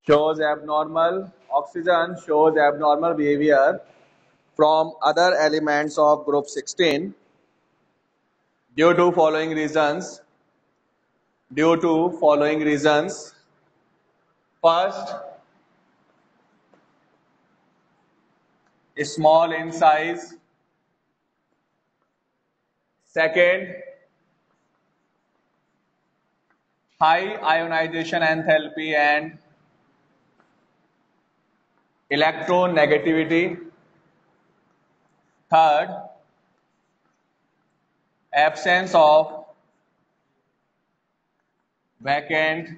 shows abnormal, oxygen shows abnormal behavior from other elements of group 16 due to following reasons. First, small in size. Second, high ionization enthalpy and electronegativity. Third, absence of vacant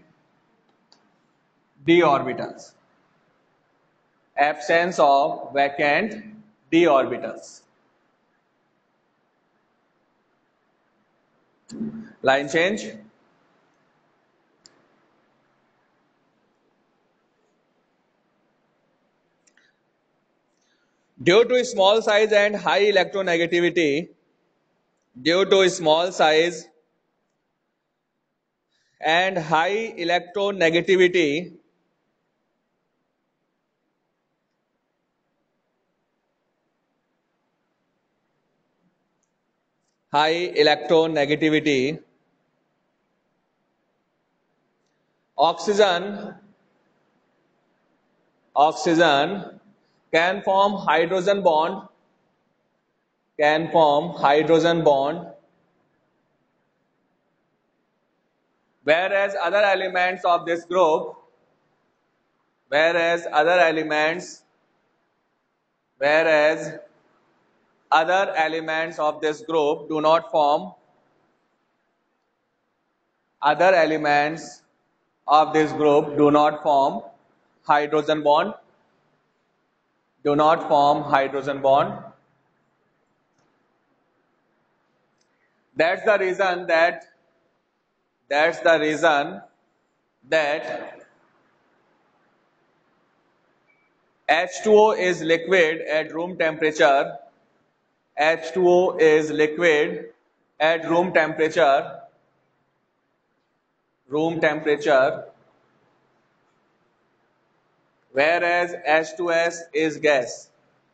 d orbitals. Absence of vacant d orbitals. Line change. Due to small size and high electronegativity, due to small size and high electronegativity, oxygen can form hydrogen bond, whereas other elements of this group do not form hydrogen bond. That's the reason that H2O is liquid at room temperature. H2O is liquid at room temperature, whereas H2S is gas.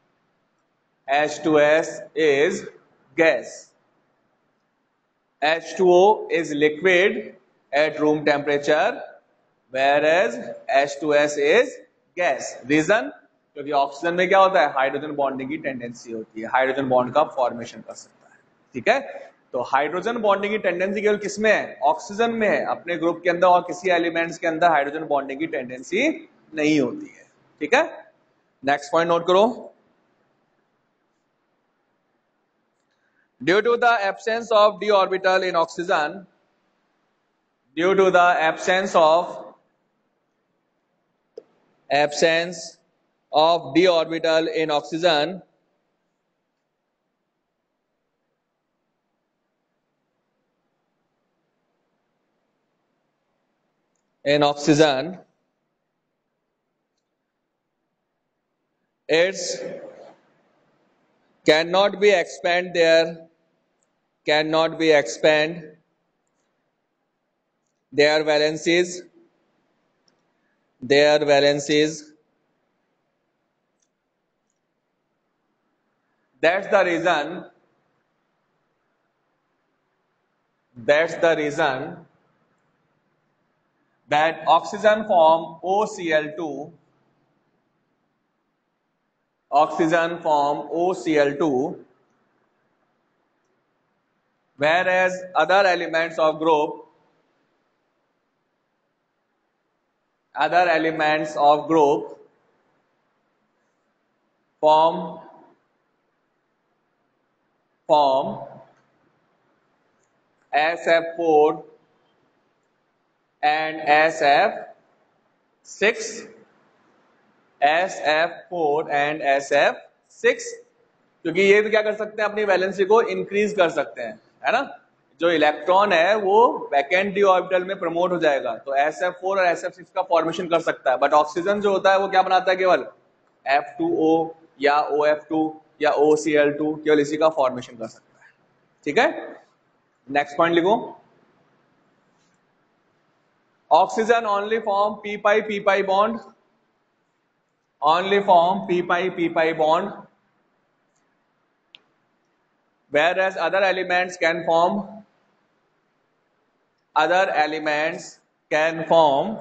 H2O is liquid at room temperature, whereas H2S is gas. Reason? क्योंकि oxygen में क्या होता है, hydrogen bonding की tendency होती है, hydrogen bond का formation कर सकता है. ठीक है, तो हाइड्रोजन बॉन्डिंग की टेंडेंसी केवल किसमें है, ऑक्सीजन में है. अपने ग्रुप के अंदर और किसी एलिमेंट्स के अंदर हाइड्रोजन बॉन्डिंग की टेंडेंसी नहीं होती है. ठीक है, नेक्स्ट पॉइंट नोट करो. Due to the absence of d orbital in oxygen, due to the absence of d orbital in oxygen, its cannot be expand their valencies. That's the reason that oxygen form OCl2, whereas other elements of group form SF4 and SF6, क्योंकि ये भी क्या कर सकते हैं, अपनी valency को increase कर सकते हैं, है ना. जो इलेक्ट्रॉन है वो वैकेंट डी ऑर्बिटल में प्रमोट हो जाएगा, तो SF4 और SF6 का फॉर्मेशन कर सकता है. बट ऑक्सीजन जो होता है वो क्या बनाता है, केवल F2O या OF2 या OCl2, केवल इसी का फॉर्मेशन कर सकता है. ठीक है, नेक्स्ट पॉइंट लिखो. Oxygen only form p pi bond, only form p pi bond, whereas other elements can form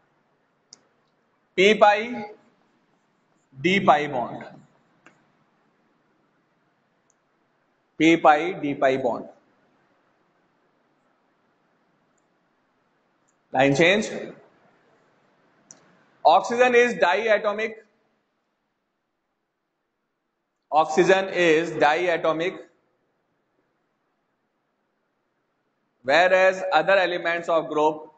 p pi d pi bond, p pi d pi bond. Line change. Oxygen is diatomic. Oxygen is diatomic, whereas other elements of group,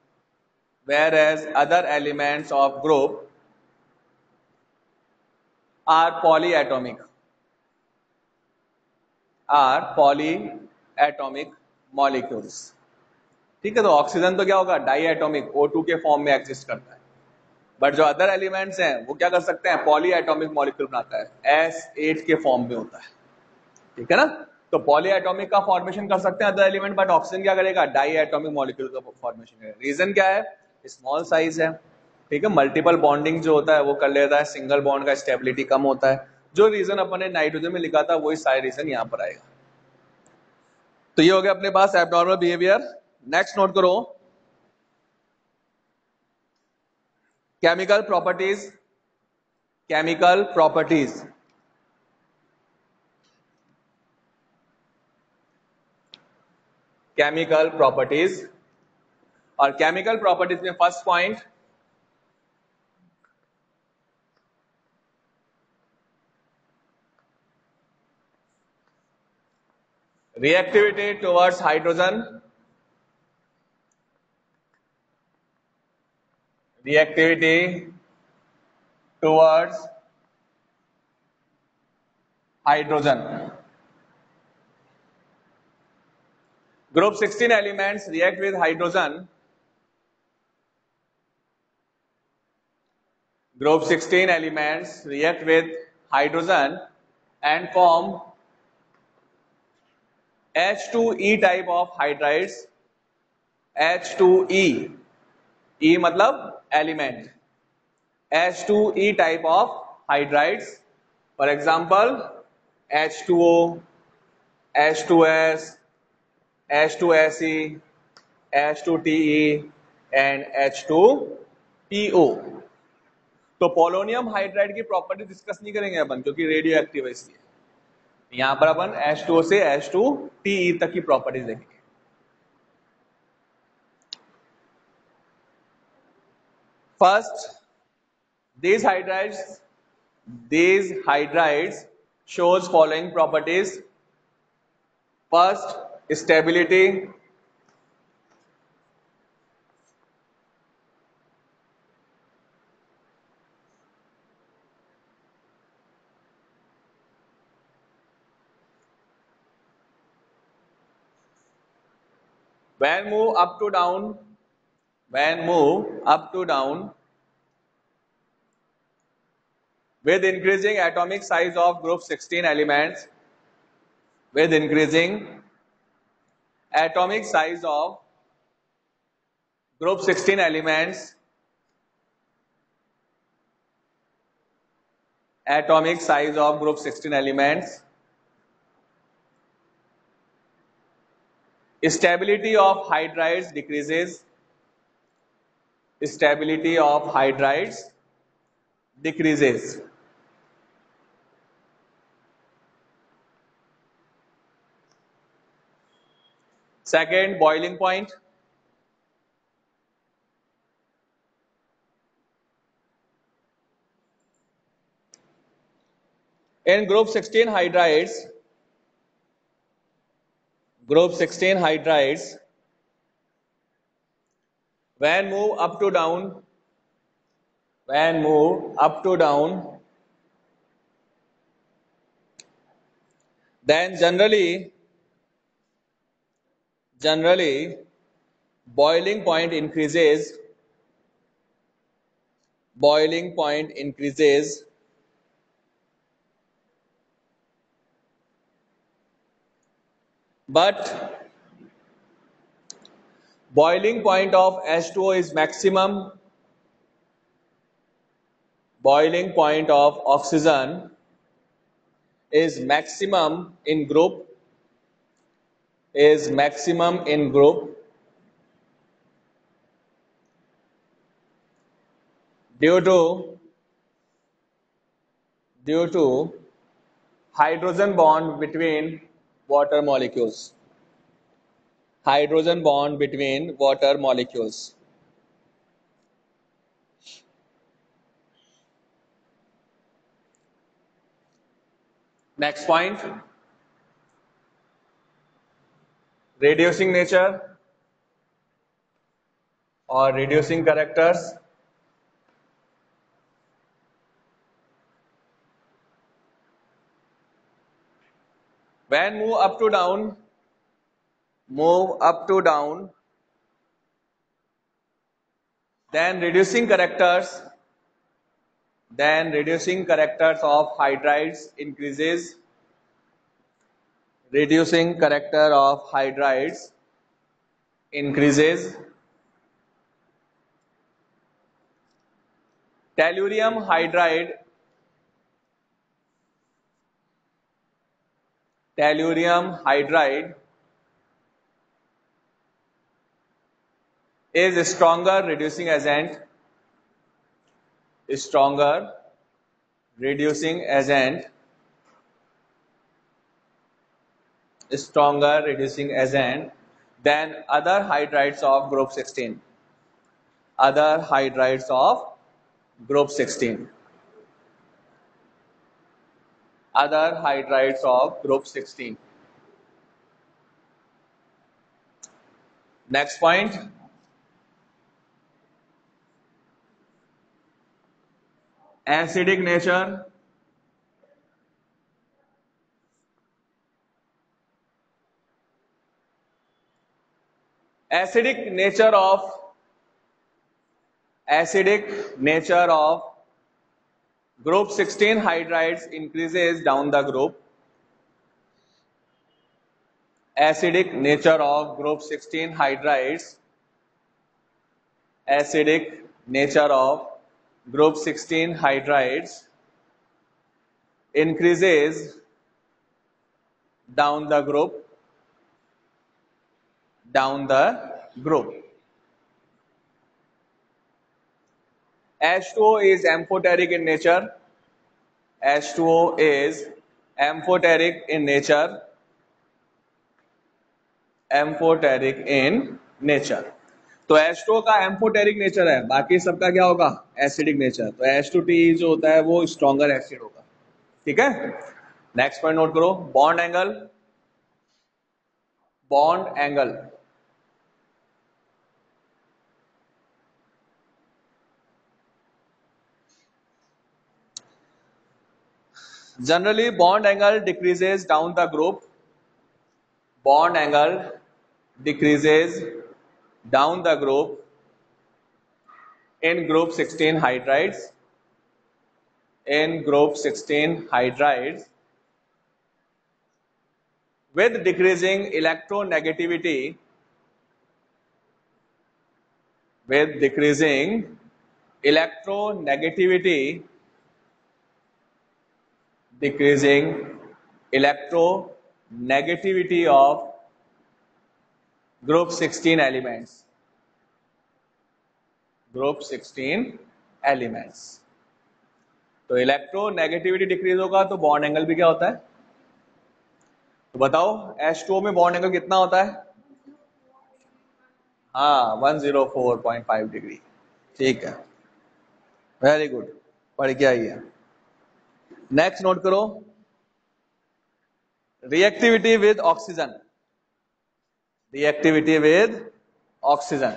are polyatomic, molecules. ठीक है, तो oxygen तो क्या होगा, डाईएटॉमिक, O2 के form में exist करता है, बट जो अदर एलिमेंट्स हैं वो क्या कर सकते हैं, पॉलीएटॉमिक मॉलिक्यूल बनाता है, S8 के फॉर्म में होता है, ठीक है ना। तो पॉलीएटॉमिक का फॉर्मेशन कर सकते हैं अदर एलिमेंट, बट ऑक्सीजन क्या करेगा, डाईएटॉमिक मॉलिक्यूल का फॉर्मेशन करेगा। रीजन क्या है, स्मॉल साइज है, ठीक है, मल्टीपल बॉन्डिंग जो होता है वो कर लेता है, सिंगल बॉन्ड का स्टेबिलिटी कम होता है। जो रीजन अपन ने नाइट्रोजन में लिखा था वही सारे रीजन यहाँ पर आएगा। तो ये हो गया अपने पास एब्नॉर्मल बिहेवियर। नेक्स्ट नोट करो, chemical properties. Chemical properties, chemical properties, और केमिकल प्रॉपर्टीज में first point, reactivity towards hydrogen, reactivity towards hydrogen. Group 16 elements react with hydrogen. Group 16 elements react with hydrogen and form H2E type of hydrides. H2E, E मतलब element, H2E type of hydrides. For example, H2O, H2S, H2SE, H2TE and H2PO. तो polonium hydride की property discuss नहीं करेंगे अपन, क्योंकि radio active है, इसलिए यहां पर अपन H2O से H2TE तक की प्रॉपर्टीज देखेंगे। First, these hydrides shows following properties. First, stability. When move up to down, with increasing atomic size of group 16 elements, with increasing atomic size of group 16 elements, atomic size of group 16 elements, stability of hydrides decreases. Stability of hydrides decreases. Second, boiling point. In group 16 hydrides, when move up to down, then generally boiling point increases, but Boiling point of H2O is maximum. Boiling point of oxygen is maximum in group. Is maximum in group due to hydrogen bond between water molecules. Hydrogen bond between water molecules. Next point, reducing nature or reducing characters. When move up to down, then reducing characters of hydrides increases. Reducing character of hydrides increases. Tellurium hydride is stronger reducing agent. Stronger reducing agent than other hydrides of group 16. Other hydrides of group 16. Other hydrides of group 16. Next point. Acidic nature. Acidic nature of group 16 hydrides increases down the group. Acidic nature of group 16 hydrides. Acidic nature of group 16 hydrides increases down the group. H2O is amphoteric in nature. H2O is amphoteric in nature. Amphoteric in nature. तो H2O का amphoteric nature है, बाकी सबका क्या होगा? Acidic nature. तो H2T जो होता है वो स्ट्रॉन्गर एसिड होगा. ठीक है. नेक्स्ट पॉइंट नोट करो. Bond angle. Generally, bond angle decreases down the group. Bond angle decreases down the group in group 16 hydrides. In group 16 hydrides, with decreasing electronegativity. With decreasing electronegativity. Decreasing electronegativity of group 16 elements. Group 16 elements. तो electronegativity decrease होगा तो bond angle भी क्या होता है? तो बताओ H2O में बॉन्ड एंगल कितना होता है? हाँ 104.5 डिग्री. ठीक है, वेरी गुड, पढ़ के आइए. नेक्स्ट नोट करो. Reactivity with oxygen. Reactivity with oxygen.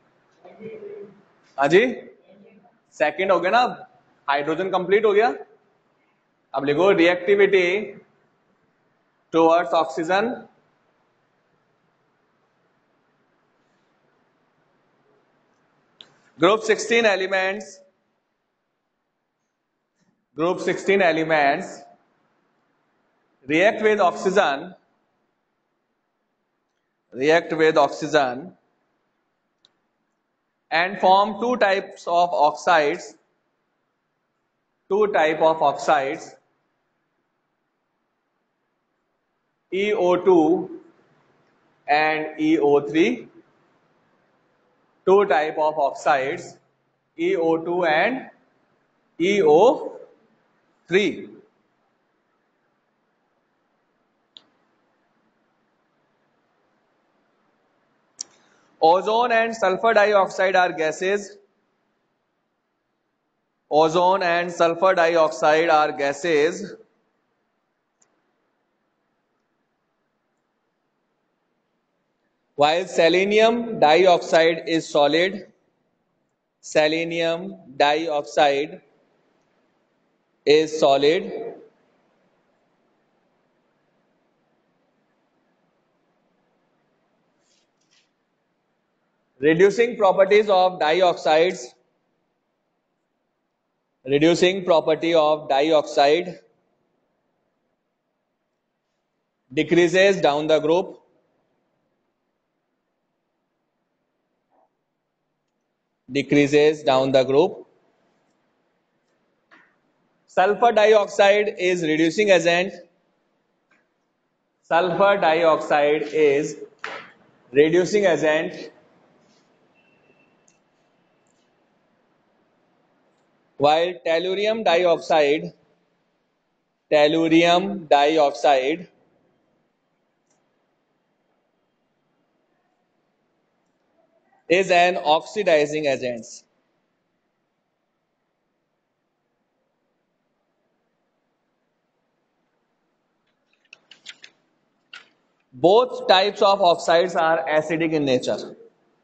हाँ जी, सेकंड हो गया ना, हाइड्रोजन कंप्लीट हो गया. अब लिखो reactivity towards oxygen. Group 16 elements react with oxygen and form two types of oxides, EO2 and EO3, two type of oxides, EO2 and EO3. Ozone and sulfur dioxide are gases. Ozone and sulfur dioxide are gases. While selenium dioxide is solid. Selenium dioxide is solid. Reducing properties of dioxides. Reducing property of dioxide decreases down the group. Decreases down the group. Sulfur dioxide is reducing agent. Sulfur dioxide is reducing agent. While tellurium dioxide is an oxidizing agent. Both types of oxides are acidic in nature.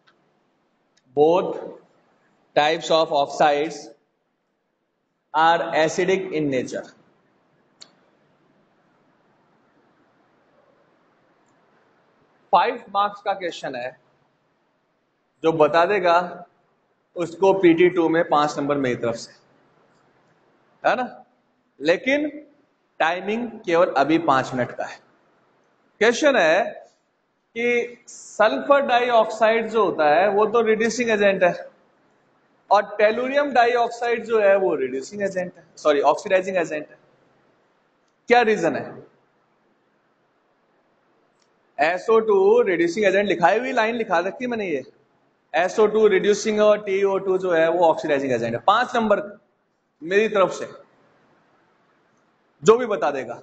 Both types of oxides are acidic in nature. Five marks का question है, जो बता देगा उसको PT2 में 5 number मेरी तरफ से, है ना। लेकिन टाइमिंग केवल अभी 5 मिनट का है। क्वेश्चन है कि सल्फर डाइऑक्साइड जो होता है वो तो रिड्यूसिंग एजेंट है, और टेलुरियम डाइऑक्साइड जो है वो रिड्यूसिंग एजेंट है, सॉरी ऑक्सीडाइजिंग एजेंट है। क्या रीजन है? SO2 रिड्यूसिंग एजेंट लिखा हुई लाइन लिखा रखी मैंने, ये SO2 रिड्यूसिंग और TO2 जो है वो ऑक्सीडाइजिंग एजेंट है। 5 नंबर मेरी तरफ से, जो भी बता देगा।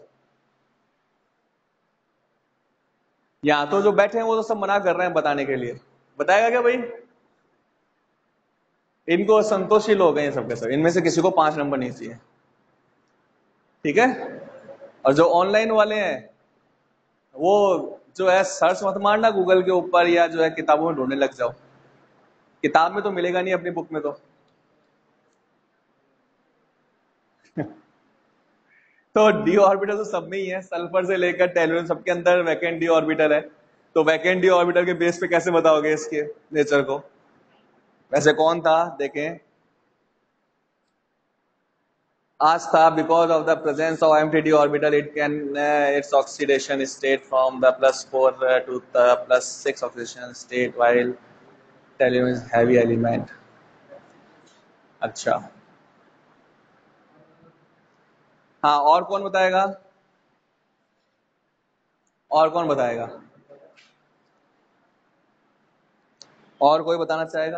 यहां तो जो बैठे हैं वो तो सब मना कर रहे हैं बताने के लिए, बताएगा क्या भाई? इनको संतोषी लोग हैं ये सब के सब, इनमें से किसी को 5 नंबर नहीं चाहिए, ठीक है। और जो ऑनलाइन वाले हैं वो जो है सर्च मत मारना गूगल के ऊपर, या जो है किताबों में ढूंढने लग जाओ। किताब में तो मिलेगा नहीं, अपनी बुक में तो डी ऑर्बिटल तो सब में ही है, सल्फर से लेकर टेलुरियम सबके अंदर वैकेंट डी ऑर्बिटल है। तो वैकेंट डी ऑर्बिटल के बेस पे कैसे बताओगे इसके नेचर को? वैसे कौन था देखें, आज था, because of the presence of empty d orbital it can its oxidation state from the +4 to the +6 oxidation state while tellurium is heavy element. अच्छा हाँ, और कौन बताएगा? और कौन बताएगा? और कोई बताना चाहेगा?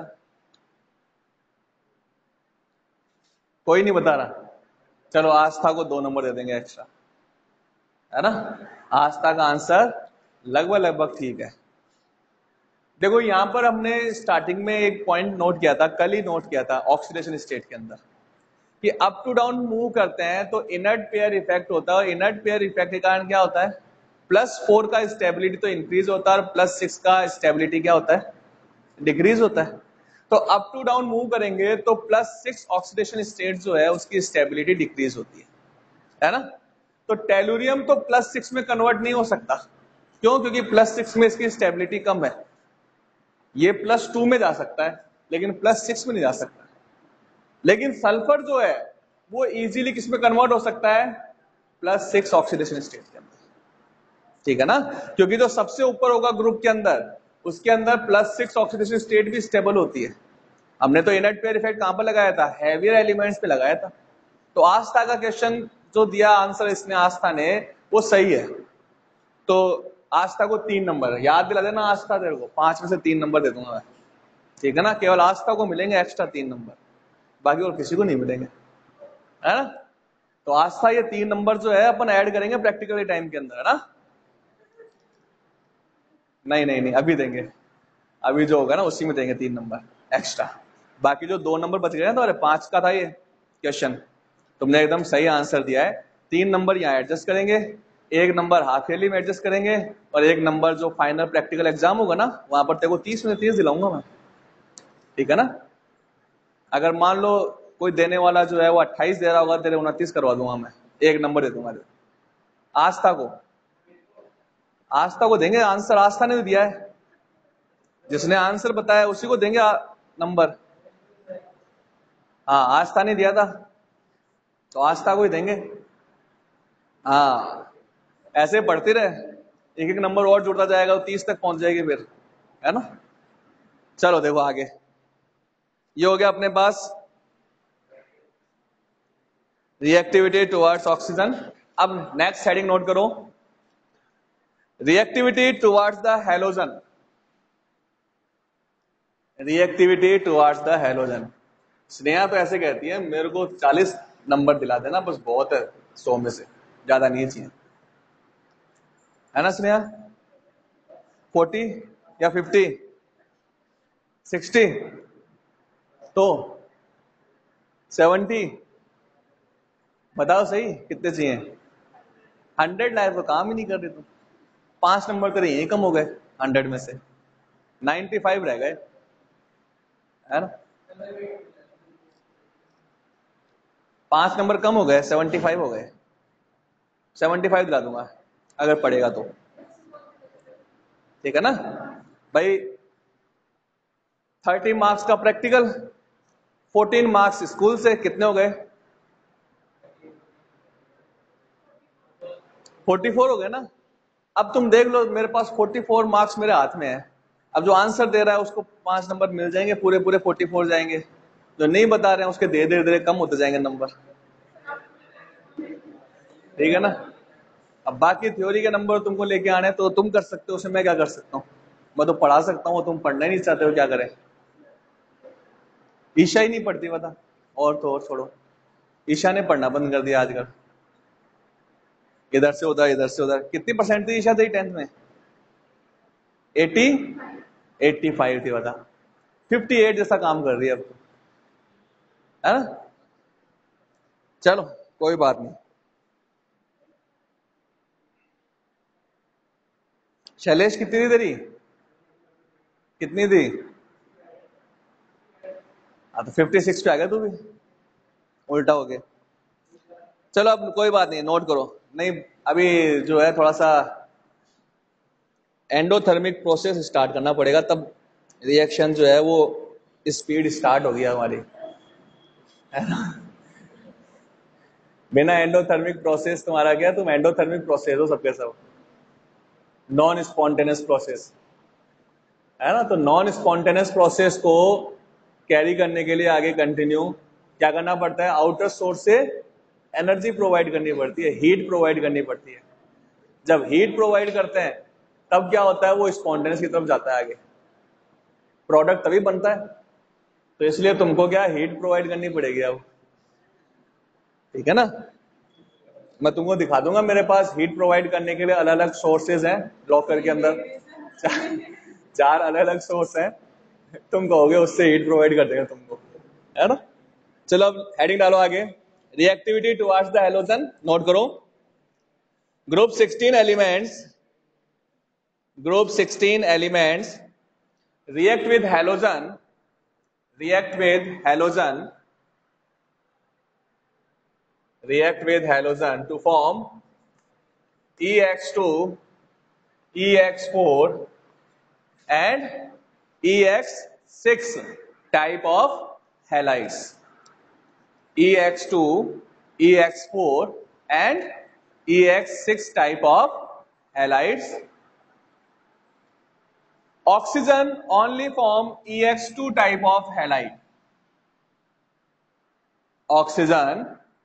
कोई नहीं बता रहा। चलो आस्था को 2 नंबर दे देंगे एक्स्ट्रा, है ना। आस्था का आंसर लगभग ठीक है। देखो यहां पर हमने स्टार्टिंग में एक पॉइंट नोट किया था, कल ही नोट किया था ऑक्सीडेशन स्टेट के अंदर, कि अप टू डाउन मूव करते हैं तो इनर्ट पेयर इफेक्ट होता है, और इनर्ट पेयर इफेक्ट के कारण क्या होता है, +4 का स्टेबिलिटी तो इंक्रीज होता है, और +6 का स्टेबिलिटी क्या होता है, डिक्रीज होता है। तो अप टू डाउन मूव करेंगे तो +6 ऑक्सीडेशन स्टेट जो है उसकी स्टेबिलिटी डिक्रीज होती है ना। तो टेलुरियम तो +6 में कन्वर्ट नहीं हो सकता, क्यों? क्योंकि +6 में इसकी स्टेबिलिटी कम है। ये +2 में जा सकता है लेकिन +6 में नहीं जा सकता। लेकिन सल्फर जो है वो इजीली किस में कन्वर्ट हो सकता है, +6 ऑक्सीडेशन स्टेट के अंदर, ठीक है ना। क्योंकि जो सबसे ऊपर होगा ग्रुप के अंदर, उसके अंदर +6 ऑक्सीडेशन स्टेट भी स्टेबल होती है, हमने तो इनर्ट पेयर इफेक्ट कहां पर लगाया था, हैवियर एलिमेंट्स पे लगाया था। तो आस्था का क्वेश्चन जो दिया आंसर इसने आस्था ने वो सही है। तो आस्था को 3 नंबर याद दिला देना, आस्था तेरे को 5 में से 3 नंबर दे दूंगा मैं, ठीक है ना। केवल आस्था को मिलेंगे एक्स्ट्रा 3 नंबर, बाकी और किसी को नहीं मिलेंगे, है ना। तो आस्था ये 3 नंबर जो है अपन ऐड करेंगे प्रैक्टिकल टाइम के अंदर, है ना। नहीं नहीं नहीं अभी देंगे, अभी जो होगा ना उसी में देंगे 3 नंबर एक्स्ट्रा। बाकी जो 2 नंबर बच गए ना तुम्हारे, 5 का था ये क्वेश्चन, तुमने एकदम सही आंसर दिया है। 3 नंबर यहाँ एडजस्ट करेंगे, 1 नंबर हाफ ईयरली में एडजस्ट करेंगे, और 1 नंबर जो फाइनल प्रैक्टिकल एग्जाम होगा ना वहां पर तेरे को 30 में 30 दिलाऊंगा मैं, ठीक है ना। अगर मान लो कोई देने वाला जो है वो 28 दे रहा होगा, तेरे 29 करवा दूंगा मैं, 1 नंबर दे दूंगा। आस्था को, आस्था को देंगे आंसर, आस्था ने दिया है, जिसने आंसर बताया उसी को देंगे नंबर। हाँ आस्था ने दिया था तो आस्था को ही देंगे। हाँ ऐसे पढ़ते रहे, एक एक नंबर और जुड़ता जाएगा तो 30 तक पहुंच जाएगी फिर, है ना। चलो देखो आगे, ये हो गया अपने पास रिएक्टिविटी टुवर्ड्स ऑक्सीजन। अब नेक्स्ट हेडिंग नोट करो, reactivity towards the halogen. Reactivity towards the halogen. Sneha तो ऐसे कहती है मेरे को 40 नंबर दिला देना बस, बहुत है 100 में से, ज्यादा नहीं चाहिए, है ना स्नेहा। 40 या 50 60 तो 70, बताओ सही कितने चाहिए। 100 लाए तो काम ही नहीं कर रहे तुम, 5 नंबर तेरे यही कम हो गए 100 में से, 95 रह गए, है ना। 5 नंबर कम हो गए, 75 हो गए। 75 दिला दूंगा अगर पड़ेगा तो, ठीक है ना भाई। 30 मार्क्स का प्रैक्टिकल, 14 मार्क्स स्कूल से, कितने हो गए 44 हो गए ना। अब तुम देख लो मेरे पास 44 मार्क्स मेरे हाथ में है, अब जो आंसर दे रहा है उसको 5 नंबर मिल जाएंगे, पूरे पूरे 44 जाएंगे, जो नहीं बता रहे हैं उसके धीरे धीरे कम होते जाएंगे नंबर, ठीक है ना। अब बाकी थ्योरी के नंबर तुमको लेके आने तो तुम कर सकते हो, उसमें मैं क्या कर सकता हूँ, मैं तो पढ़ा सकता हूँ, तुम पढ़ना ही नहीं चाहते हो, क्या करें। ईशा ही नहीं पढ़ती बता, और तो और छोड़ो, ईशा ने पढ़ना बंद कर दिया आजकल, इधर से उधर इधर से उधर। कितनी परसेंट थी ईशा तेरी 10th में, 80 85 थी बता, 58 जैसा काम कर रही है अब तो, है ना। चलो कोई बात नहीं। शैलेश कितनी थी तेरी, कितनी थी। हाँ तो 56 पे आ गया तू भी, उल्टा हो गया। चलो अब कोई बात नहीं, नोट करो। नहीं अभी जो है थोड़ा सा एंडोथर्मिक प्रोसेस स्टार्ट करना पड़ेगा, तब रिएक्शन जो है वो स्पीड स्टार्ट होगी हमारी, है ना। बिना एंडोथर्मिक प्रोसेस तुम्हारा क्या, तुम एंडोथर्मिक प्रोसेस हो सबके सब, नॉन स्पॉन्टेनियस प्रोसेस, है ना। तो नॉन स्पॉन्टेनियस प्रोसेस को कैरी करने के लिए आगे कंटिन्यू क्या करना पड़ता है, आउटर सोर्स से एनर्जी प्रोवाइड करनी पड़ती है, हीट प्रोवाइड करनी पड़ती है। जब हीट प्रोवाइड करते हैं तब क्या होता है, वो स्पॉन्टेनियस की तरफ जाता है आगे, प्रोडक्ट तभी बनता है। तो इसलिए तुमको क्या हीट प्रोवाइड करनी पड़ेगी अब, ठीक है ना। मैं तुमको दिखा दूंगा, मेरे पास हीट प्रोवाइड करने के लिए अलग अलग सोर्सेज हैं लॉकर के अंदर, 4 अलग अलग सोर्स हैं, तुम कहोगे उससे हीट प्रोवाइड कर देगा तुमको, है ना। चलो अब हेडिंग डालो आगे, reactivity towards the halogen. Note करो, group 16 elements, group 16 elements react with halogen, react with halogen, react with halogen to form EX2, EX4 and EX6 type of halides, EX2, EX4 and EX6 type of halides. Oxygen only form EX2 type of halide, oxygen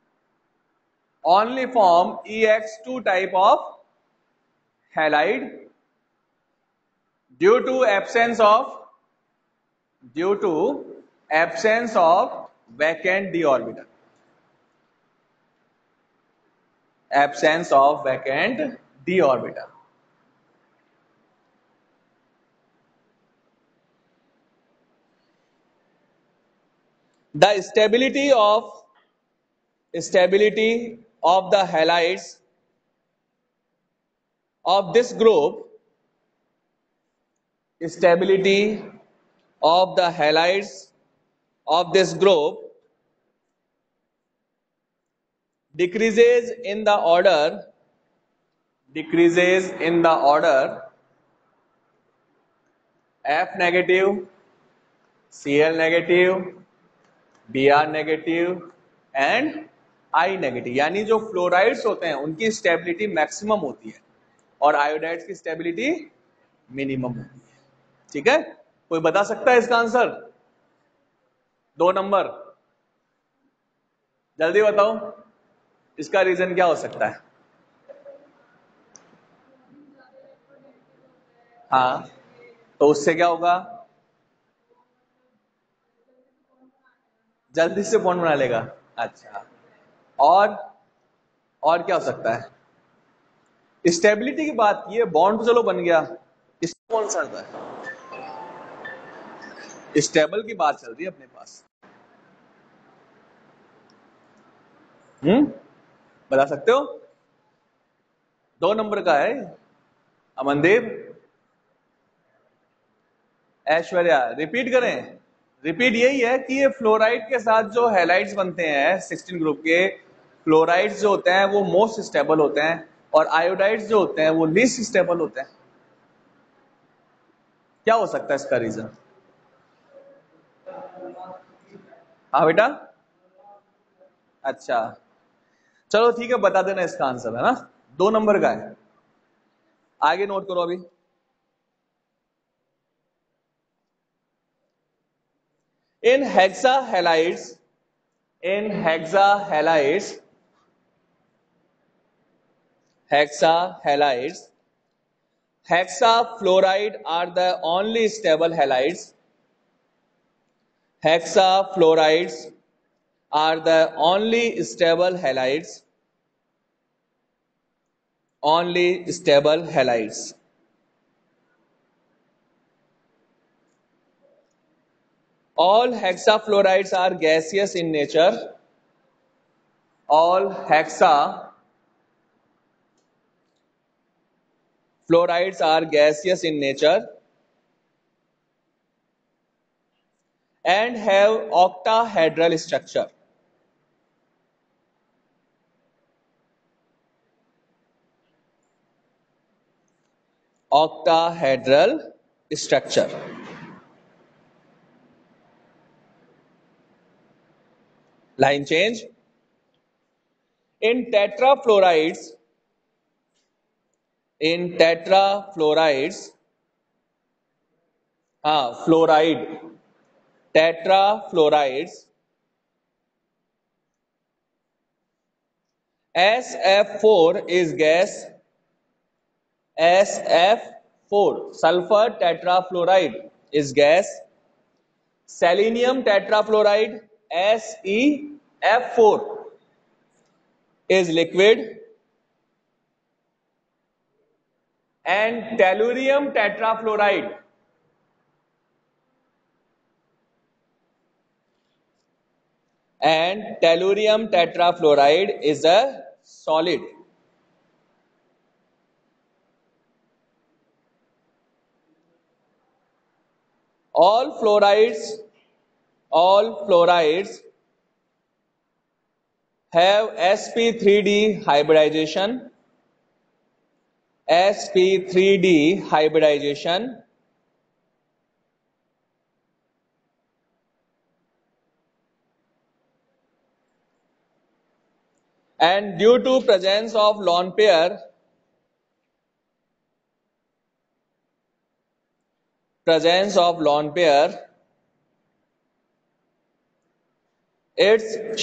only form EX2 type of halide due to absence of vacant d orbital. Absence of vacant d orbital. The stability of the halides of this group, stability of the halides of this group decreases in the order F negative, Cl negative, Br negative and I negative, यानी जो fluorides होते हैं उनकी stability maximum होती है और iodides की stability minimum होती है. ठीक है, कोई बता सकता है इसका आंसर? 2 नंबर जल्दी बताओ, इसका रीजन क्या हो सकता है? हाँ, तो उससे क्या होगा? जल्दी से बॉन्ड बना लेगा. अच्छा, और क्या हो सकता है? स्टेबिलिटी की बात की है, बॉन्ड तो चलो बन गया, इसमें कौन सा आता है? स्टेबल की बात चल रही है अपने पास. बता सकते हो? 2 नंबर का है. अमनदीप, ऐश्वर्या, रिपीट करें? रिपीट यही है कि ये फ्लोराइड के साथ जो हैलाइड्स बनते हैं 16 ग्रुप के, फ्लोराइड्स जो होते हैं वो मोस्ट स्टेबल होते हैं और आयोडाइड्स जो होते हैं वो लीस्ट स्टेबल होते हैं. क्या हो सकता है इसका रीजन? हाँ बेटा, अच्छा चलो ठीक है, बता देना इसका आंसर, है ना? 2 नंबर का है. आगे नोट करो अभी. इन हेक्साहैलाइड्स hexafluoride are the only stable halides. Hexafluorides are the only stable halides. All hexafluorides are gaseous in nature. All hexafluorides are gaseous in nature and have octahedral structure. Octahedral structure. Line change. In tetrafluorides, tetrafluorides, SF4 is gas. SF4, sulfur tetrafluoride is gas. Selenium tetrafluoride, SeF4, is liquid. And tellurium tetrafluoride is a solid. All fluorides have sp3d hybridization. And due to presence of lone pair, its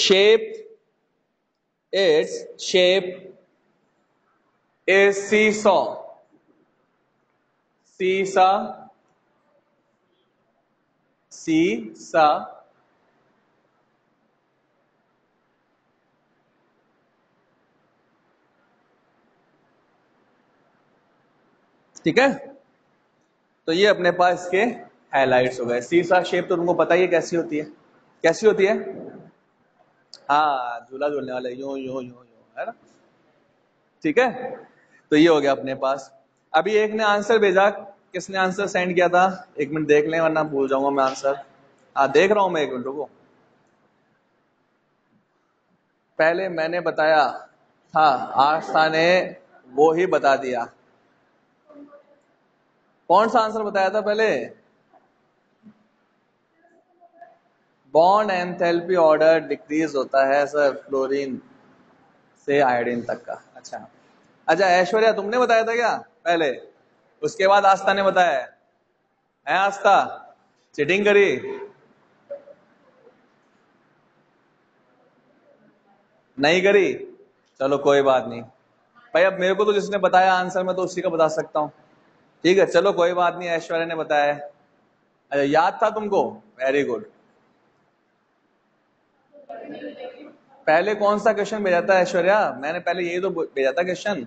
shape is seesaw. Seesaw. ठीक है, तो ये अपने पास इसके highlights हो गए। सीसा shape तो तुमको पता ही है कैसी होती है, कैसी होती है? हाँ, झूला झूलने वाले, यूं यूं यूं यूं, है ना? ठीक है, तो ये हो गया अपने पास। अभी एक ने आंसर भेजा, किसने आंसर सेंड किया था? एक मिनट देख लें वरना भूल जाऊंगा मैं आंसर। हाँ देख रहा हूं मैं, एक मिनट रुको। पहले मैंने बताया था, आस्था ने वो ही बता दिया। कौन सा आंसर बताया था पहले? बॉन्ड एंथैल्पी ऑर्डर डिक्रीज होता है सर, फ्लोरीन से आयोडीन तक का। अच्छा अच्छा, ऐश्वर्या तुमने बताया था क्या पहले? उसके बाद आस्था ने बताया है आस्था? चीटिंग करी? नहीं करी? चलो कोई बात नहीं भाई, अब मेरे को तो जिसने बताया आंसर मैं तो उसी का बता सकता हूँ। ठीक है चलो कोई बात नहीं, ऐश्वर्या ने बताया है। अच्छा याद था तुमको, वेरी गुड। पहले कौन सा क्वेश्चन भेजा था ऐश्वर्या? मैंने पहले यही तो भेजा था क्वेश्चन।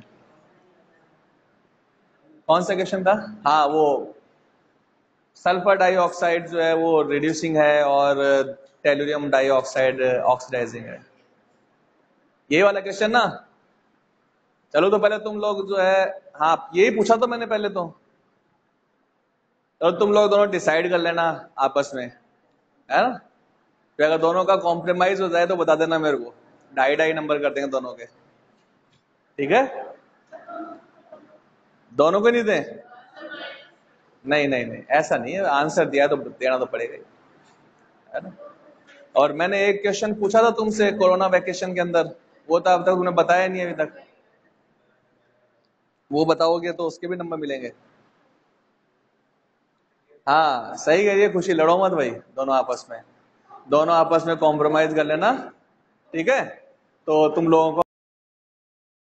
कौन सा क्वेश्चन था? हाँ वो सल्फर डाइऑक्साइड जो है वो रिड्यूसिंग है और टेलुरियम डाइऑक्साइड ऑक्सीडाइजिंग है, ये वाला क्वेश्चन ना। चलो तो पहले तुम लोग जो है, हाँ यही पूछा तो मैंने पहले तो। चलो तुम लोग दोनों डिसाइड कर लेना आपस में, है ना? फिर अगर दोनों का कॉम्प्रोमाइज हो जाए तो बता देना मेरे को, ढाई ढाई नंबर कर देंगे दोनों के। ठीक है, दोनों को नहीं दें? नहीं नहीं नहीं, ऐसा नहीं है, आंसर दिया तो देना तो पड़ेगा ही, है ना? और मैंने एक क्वेश्चन पूछा था तुमसे कोरोना वैकेशन के अंदर, वो तो अब तक तुमने बताया नहीं अभी तक। वो बताओगे तो उसके भी नंबर मिलेंगे। हाँ सही करिए, खुशी लड़ो मत भाई, दोनों आपस में, दोनों आपस में कॉम्प्रोमाइज कर लेना। ठीक है, तो तुम लोगों को